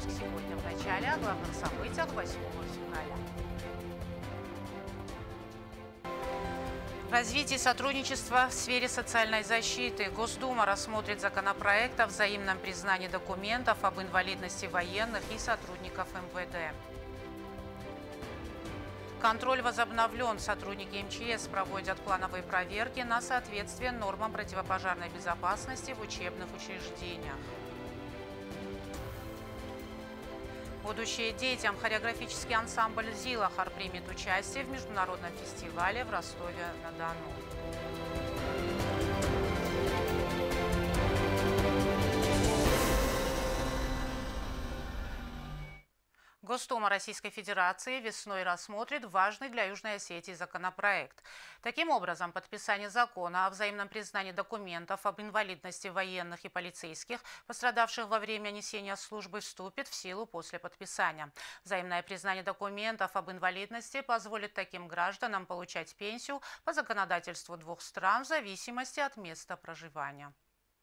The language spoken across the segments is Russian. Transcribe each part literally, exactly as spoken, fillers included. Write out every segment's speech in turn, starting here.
выпуск сегодня в начале о главных событиях восьмого февраля. Развитие сотрудничества в сфере социальной защиты. Госдума рассмотрит законопроект о взаимном признании документов об инвалидности военных и сотрудников эм вэ дэ. Контроль возобновлен. Сотрудники эм че эс проводят плановые проверки на соответствие нормам противопожарной безопасности в учебных учреждениях. Будущее детям. Хореографический ансамбль «Зилахар» примет участие в международном фестивале в Ростове-на-Дону. Госдума Российской Федерации весной рассмотрит важный для Южной Осетии законопроект. Таким образом, подписание закона о взаимном признании документов об инвалидности военных и полицейских, пострадавших во время несения службы, вступит в силу после подписания. Взаимное признание документов об инвалидности позволит таким гражданам получать пенсию по законодательству двух стран в зависимости от места проживания.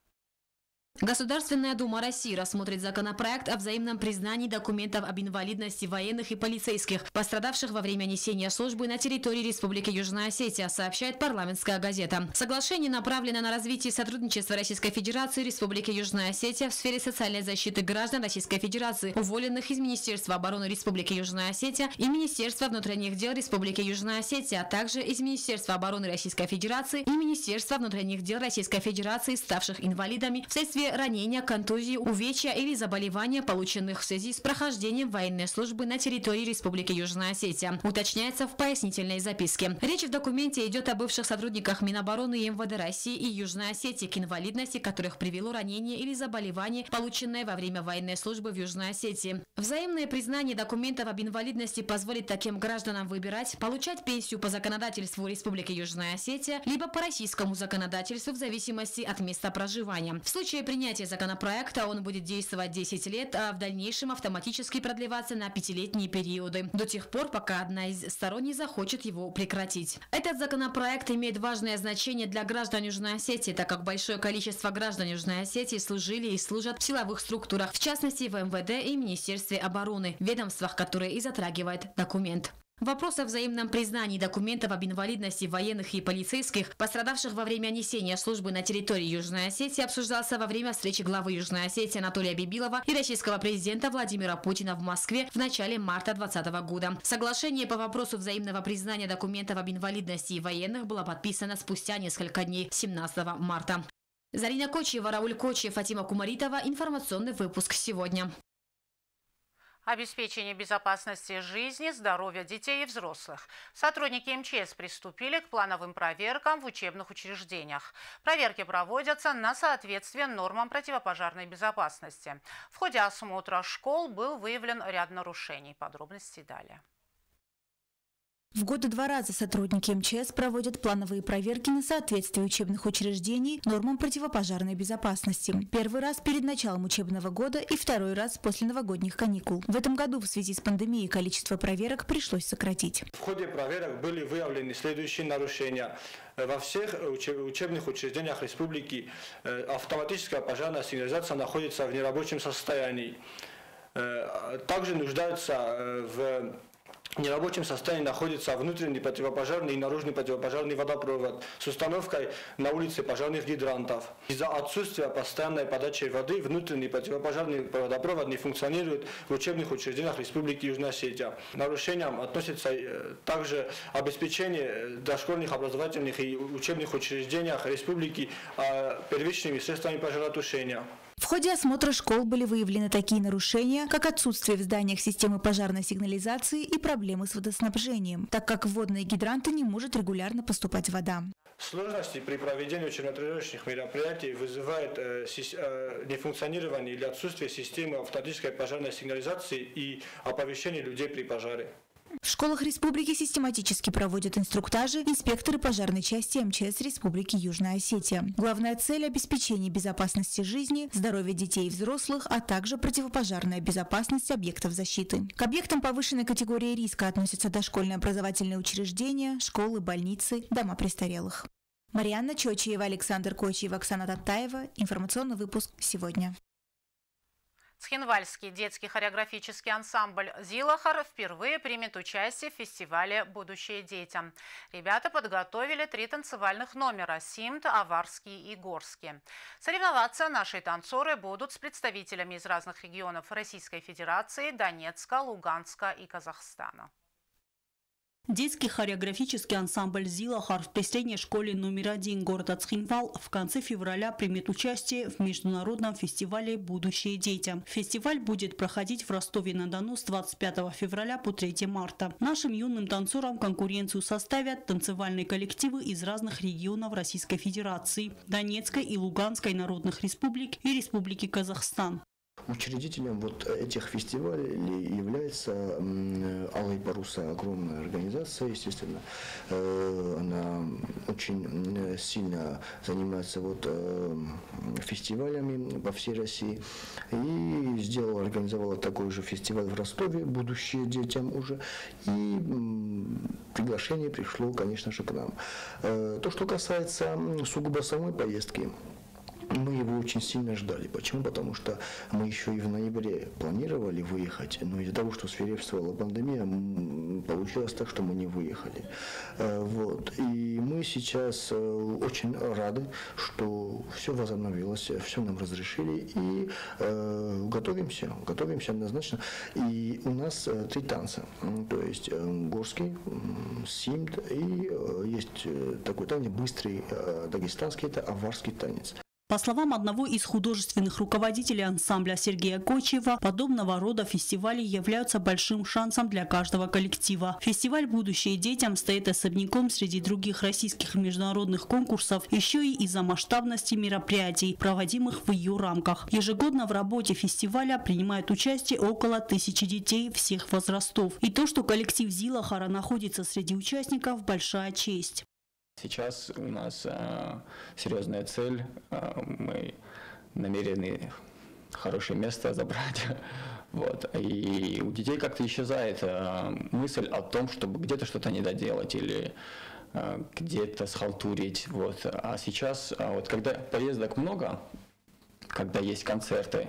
Государственная Дума России рассмотрит законопроект о взаимном признании документов об инвалидности военных и полицейских, пострадавших во время несения службы на территории Республики Южная Осетия, сообщает парламентская газета. Соглашение направлено на развитие сотрудничества Российской Федерации и Республики Южная Осетия в сфере социальной защиты граждан Российской Федерации, уволенных из Министерства обороны Республики Южная Осетия и Министерства внутренних дел Республики Южная Осетия, а также из Министерства обороны Российской Федерации и Министерства внутренних дел Российской Федерации, ставших инвалидами вследствие ранения, контузии, увечья или заболевания, полученных в связи с прохождением военной службы на территории Республики Южная Осетия, уточняется в пояснительной записке. Речь в документе идет о бывших сотрудниках Минобороны и эм вэ дэ России и Южной Осетии, к инвалидности которых привело ранение или заболевание, полученное во время военной службы в Южной Осетии. Взаимное признание документов об инвалидности позволит таким гражданам выбирать, получать пенсию по законодательству Республики Южная Осетия, либо по российскому законодательству в зависимости от места проживания. В случае принятия законопроекта он будет действовать десять лет, а в дальнейшем автоматически продлеваться на пятилетние периоды, до тех пор, пока одна из сторон не захочет его прекратить. Этот законопроект имеет важное значение для граждан Южной Осетии, так как большое количество граждан Южной Осетии служили и служат в силовых структурах, в частности в эм вэ дэ и Министерстве обороны, ведомствах, которые и затрагивает документ. Вопрос о взаимном признании документов об инвалидности военных и полицейских, пострадавших во время несения службы на территории Южной Осетии, обсуждался во время встречи главы Южной Осетии Анатолия Бибилова и российского президента Владимира Путина в Москве в начале марта две тысячи двадцатого года. Соглашение по вопросу взаимного признания документов об инвалидности и военных было подписано спустя несколько дней, семнадцатого марта. Зарина Кочева, Рауль Кочев, Фатима Кумаритова. Информационный выпуск сегодня. Обеспечение безопасности жизни, здоровья детей и взрослых. Сотрудники эм че эс приступили к плановым проверкам в учебных учреждениях. Проверки проводятся на соответствие нормам противопожарной безопасности. В ходе осмотра школ был выявлен ряд нарушений. Подробности далее. В годы два раза сотрудники эм че эс проводят плановые проверки на соответствие учебных учреждений нормам противопожарной безопасности. Первый раз перед началом учебного года и второй раз после новогодних каникул. В этом году в связи с пандемией количество проверок пришлось сократить. В ходе проверок были выявлены следующие нарушения. Во всех учебных учреждениях республики автоматическая пожарная сигнализация находится в нерабочем состоянии. Также нуждаются в В нерабочем состоянии находится внутренний противопожарный и наружный противопожарный водопровод с установкой на улице пожарных гидрантов. Из-за отсутствия постоянной подачи воды внутренний противопожарный водопровод не функционирует в учебных учреждениях Республики Южная Осетия. Нарушениям относится также обеспечение дошкольных образовательных и учебных учреждениях Республики первичными средствами пожаротушения. В ходе осмотра школ были выявлены такие нарушения, как отсутствие в зданиях системы пожарной сигнализации и проблемы с водоснабжением, так как в водные гидранты не может регулярно поступать вода. Сложности при проведении учебно-тренировочных мероприятий вызывает э, э, нефункционирование или отсутствие системы автоматической пожарной сигнализации и оповещения людей при пожаре. В школах республики систематически проводят инструктажи инспекторы пожарной части эм че эс Республики Южная Осетия. Главная цель – обеспечение безопасности жизни, здоровья детей и взрослых, а также противопожарная безопасность объектов защиты. К объектам повышенной категории риска относятся дошкольные образовательные учреждения, школы, больницы, дома престарелых. Марьяна Чочиева, Александр Кочиев, Оксана Татаева. Информационный выпуск сегодня. Цхинвальский детский хореографический ансамбль «Зилахар» впервые примет участие в фестивале «Будущее детям». Ребята подготовили три танцевальных номера – симт, аварский и горский. Соревноваться наши танцоры будут с представителями из разных регионов Российской Федерации, Донецка, Луганска и Казахстана. Детский хореографический ансамбль «Зилахар» в средней школе номер один города Цхинвал в конце февраля примет участие в международном фестивале «Будущее детям». Фестиваль будет проходить в Ростове-на-Дону с двадцать пятого февраля по третье марта. Нашим юным танцорам конкуренцию составят танцевальные коллективы из разных регионов Российской Федерации, Донецкой и Луганской народных республик и Республики Казахстан. Учредителем вот этих фестивалей является «Алые паруса», огромная организация, естественно. Она очень сильно занимается вот фестивалями по всей России. И сделала, организовала такой же фестиваль в Ростове «Будущее детям» уже. И приглашение пришло, конечно же, к нам. То, что касается сугубо самой поездки, мы его очень сильно ждали. Почему? Потому что мы еще и в ноябре планировали выехать, но из-за того, что свирепствовала пандемия, получилось так, что мы не выехали. Вот. И мы сейчас очень рады, что все возобновилось, все нам разрешили, и э, готовимся, готовимся однозначно. И у нас три танца, то есть горский, симт, и есть такой танец быстрый дагестанский, это аварский танец. По словам одного из художественных руководителей ансамбля Сергея Кочева, подобного рода фестивали являются большим шансом для каждого коллектива. Фестиваль «Будущее детям» стоит особняком среди других российских международных конкурсов еще и из-за масштабности мероприятий, проводимых в ее рамках. Ежегодно в работе фестиваля принимает участие около тысячи детей всех возрастов. И то, что коллектив «Зилахара» находится среди участников, большая честь. Сейчас у нас э, серьезная цель, э, мы намерены хорошее место забрать, вот. И у детей как-то исчезает э, мысль о том, чтобы где-то что-то не доделать или э, где-то схалтурить, вот. А сейчас, э, вот, когда поездок много, когда есть концерты,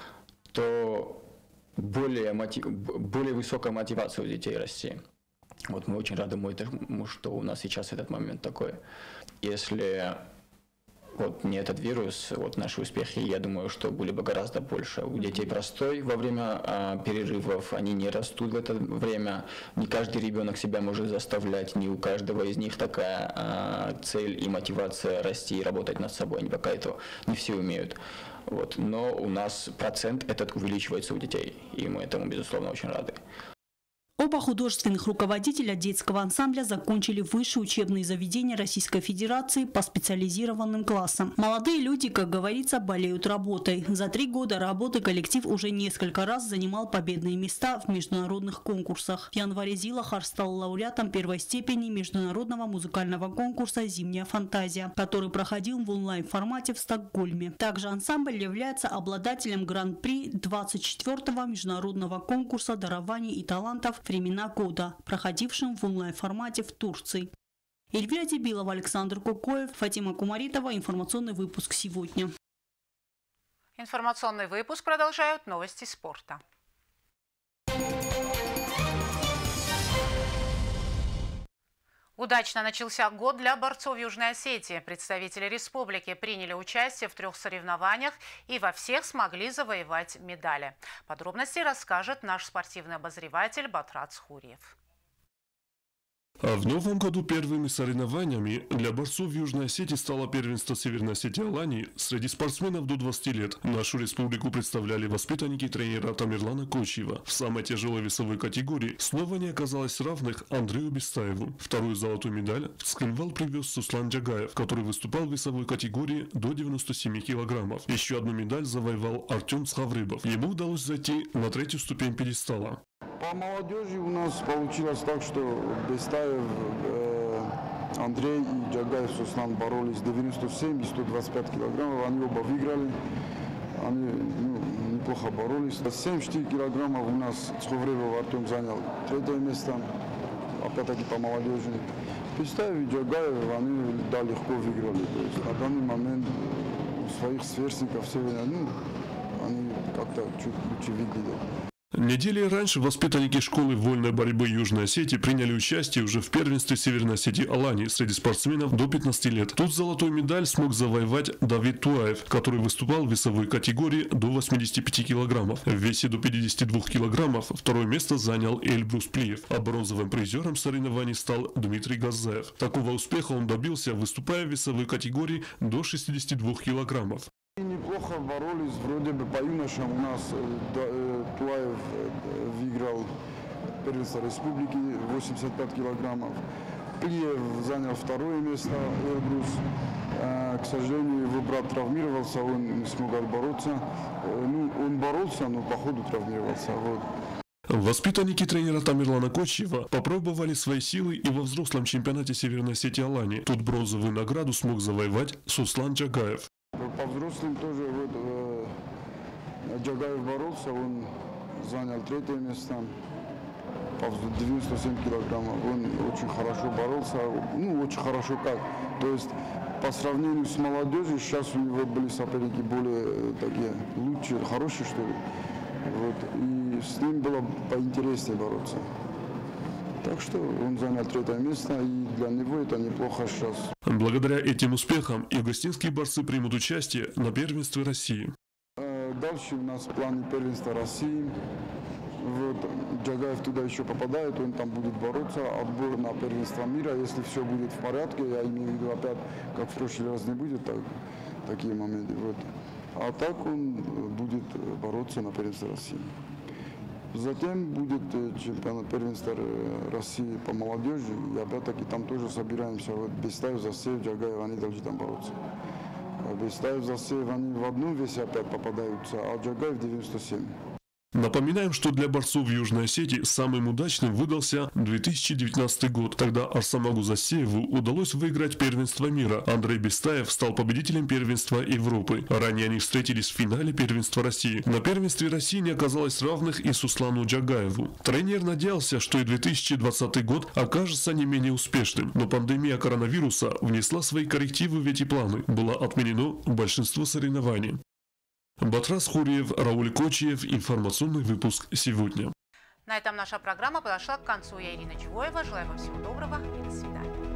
то более, мотив... более высокая мотивация у детей расти. Вот мы очень рады тому, что у нас сейчас этот момент такой. Если вот не этот вирус, вот наши успехи, я думаю, что были бы гораздо больше. У детей простой во время а, перерывов, они не растут в это время. Не каждый ребенок себя может заставлять, не у каждого из них такая а, цель и мотивация расти и работать над собой. Они пока этого не все умеют. Вот. Но у нас процент этот увеличивается у детей, и мы этому, безусловно, очень рады. Оба художественных руководителя детского ансамбля закончили высшие учебные заведения Российской Федерации по специализированным классам. Молодые люди, как говорится, болеют работой. За три года работы коллектив уже несколько раз занимал победные места в международных конкурсах. В январе «Зилахар» стал лауреатом первой степени международного музыкального конкурса «Зимняя фантазия», который проходил в онлайн-формате в Стокгольме. Также ансамбль является обладателем гран-при двадцать четвёртого международного конкурса дарований и талантов «Времена года», проходившим в онлайн-формате в Турции. Эльвира Дебилова, Александр Кукоев, Фатима Кумаритова. Информационный выпуск сегодня. Информационный выпуск продолжают новости спорта. Удачно начался год для борцов Южной Осетии. Представители республики приняли участие в трех соревнованиях и во всех смогли завоевать медали. Подробности расскажет наш спортивный обозреватель Батрат Схурьев. А в новом году первыми соревнованиями для борцов Южной Осетии стало первенство Северной Осетии Алании среди спортсменов до двадцати лет. Нашу республику представляли воспитанники тренера Тамерлана Кочева. В самой тяжелой весовой категории снова не оказалось равных Андрею Бестаеву. Вторую золотую медаль в Цхинвал привез Суслан Джагаев, который выступал в весовой категории до девяноста семи килограммов. Еще одну медаль завоевал Артем Схаврыбов. Ему удалось зайти на третью ступень пьедестала. По молодежи у нас получилось так, что Бестаев, э, Андрей и Джагаев Суслан боролись девяносто семь и сто двадцать пять килограммов. Они оба выиграли. Они ну, неплохо боролись. семьдесят четыре килограммов у нас Схаврыбов Артем занял третье место. Опять-таки по молодежи. Бестаев и Джагаев, они да, легко выиграли. То есть на данный момент своих сверстников сегодня, ну, они как-то чуть лучше выглядят. Недели раньше воспитанники школы вольной борьбы Южной Осетии приняли участие уже в первенстве Северной Осетии Алании среди спортсменов до пятнадцати лет. Тут золотую медаль смог завоевать Давид Туаев, который выступал в весовой категории до восьмидесяти пяти килограммов. В весе до пятидесяти двух килограммов второе место занял Эльбрус Плиев, а бронзовым призером соревнований стал Дмитрий Газаев. Такого успеха он добился, выступая в весовой категории до шестидесяти двух килограммов. Неплохо боролись, вроде бы по юношам у нас э, Туаев э, выиграл первенство республики восемьдесят пять килограммов. Плиев занял второе место, Эльбрус. Э, к сожалению, его брат травмировался, он не смог бороться. Э, ну, он боролся, но по ходу травмировался. Вот. Воспитанники тренера Тамерлана Кочева попробовали свои силы и во взрослом чемпионате Северной Осетии Алании. Тут бронзовую награду смог завоевать Суслан Джагаев. По взрослым тоже вот, э, Джагаев боролся, он занял третье место, по девяноста семи килограммов. Он очень хорошо боролся, ну очень хорошо как. То есть по сравнению с молодежью, сейчас у него были соперники более э, такие лучшие, хорошие что ли. Вот, и с ним было поинтереснее бороться. Так что он занял третье место, и для него это неплохо сейчас. Благодаря этим успехам иогостинские борцы примут участие на первенстве России. Дальше у нас в плане первенства России. Вот, Джагаев туда еще попадает, он там будет бороться. Отбор на первенство мира, если все будет в порядке, я имею в виду опять, как в прошлый раз не будет, так, такие моменты. Вот. А так он будет бороться на первенство России. Затем будет чемпионат первенства России по молодежи. И опять-таки там тоже собираемся. Вот Бестаев, Засеев, Джагаев, они должны там бороться. Бестаев, Засеев, они в одном весе опять попадаются, а Джагаев девяносто семь. Напоминаем, что для борцов Южной Осетии самым удачным выдался две тысячи девятнадцатый год. Тогда Арсамагу Засееву удалось выиграть первенство мира. Андрей Бестаев стал победителем первенства Европы. Ранее они встретились в финале первенства России. На первенстве России не оказалось равных и Суслану Джагаеву. Тренер надеялся, что и две тысячи двадцатый год окажется не менее успешным. Но пандемия коронавируса внесла свои коррективы в эти планы. Было отменено большинство соревнований. Батрас Хуриев, Рауль Кочиев. Информационный выпуск сегодня. На этом наша программа подошла к концу. Я Ирина Чугоева. Желаю вам всего доброго и до свидания.